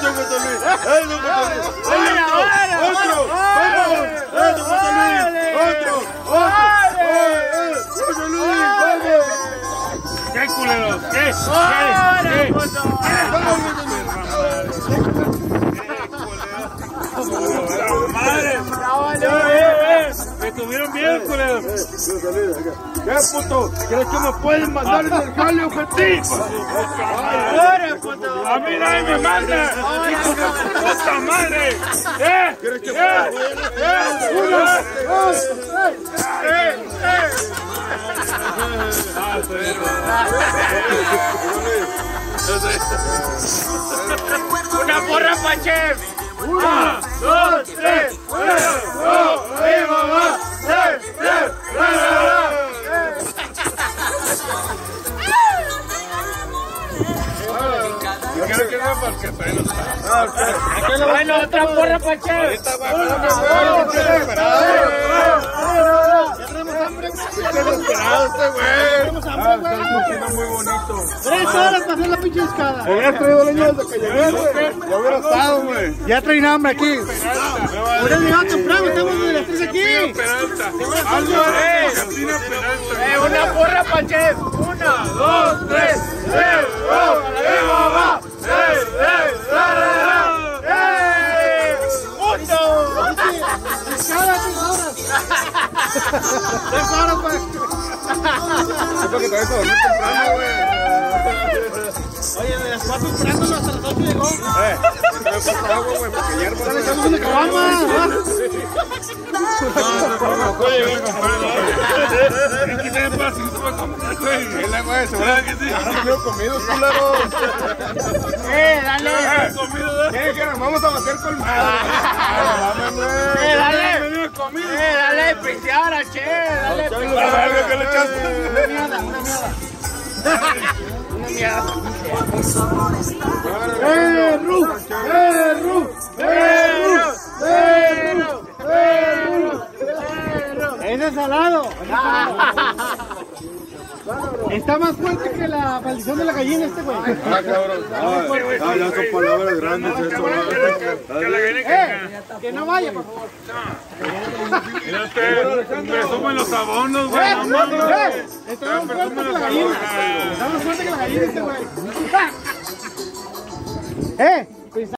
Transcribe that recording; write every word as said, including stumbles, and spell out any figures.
don José Luis! ¡Eh, don José Luis! ¡Otro! ¡Otro! ¡Vamos! ¡Eh, don José Luis! ¡Otro! ¡Otro! ¡Eh, José Luis! ¡Vamos! ¿Qué culeros? ¿Qué? ¿Qué? ¿Qué? ¡Vamos, José Luis! ¡Madre! ¡Me estuvieron bien, culeros! ¿Qué puto? ¿Crees que me pueden mandar en el jale objetivo? ¡A mí nadie me manda! ¡Hijo de su puta madre! ¡Eh! ¿Quieres que ¡Eh! ¡Eh! ¡Uno! ¡Dos! ¡Eh! ¡Eh! ¡Una porra pa' Chef! ¡Una, dos, tres! ¡Una, dos, tres, mamá! ¡Tres, tres! Quiero que no, porque todavía no está. Bueno, otra porra pa' Chef. Ahorita va a muy bonito. Tres horas para hacer la pinche escala. Habías traído leña desde que llegué, güey. Ya hubiera estado, güey. Ya traen hambre aquí. Ahora llegado temprano, estamos de las tres aquí. Eh, una porra pa' Chef. Una, dos, tres. ¡Eh! ¡Oh! ¡Eh, mamá! ¡Eh! ¡Eh! ¡Eh! ¡Eh! ¡Punto! Escala, tres horas. Tres horas, pues. Siento que todavía se dormir temprano, güey. Oye, de las cuatro esperándolo hasta las ocho llegó. Eh, me he puesto agua, güey, porque ya hermano. Le echamos una caguama. Güey, seguro que sí. No comido, culeros. Eh, dale. ¿Quieren que nos vamos a bater colmado? Eh, dale. Eh, dale, pistear al Che. Dale, pistear. ¿Qué le echaste? Una mierda, una mierda. Una mierda. ¡Eh, Ru! ¡Eh, Ru! ¡Eh, Ru! ¡Eh, Ru! ¡Eh, Ru! ¡Ese es salado! Está más fuerte que la maldición de la gallina este güey. Ah, cabrón. Ah, ya son palabras grandes eso. Eh, que no vaya, por favor. Mira usted, me suben los abonos, güey. No mames. Eh, está más fuerte que la gallina. Está más fuerte que la gallina este güey. ¡Eh!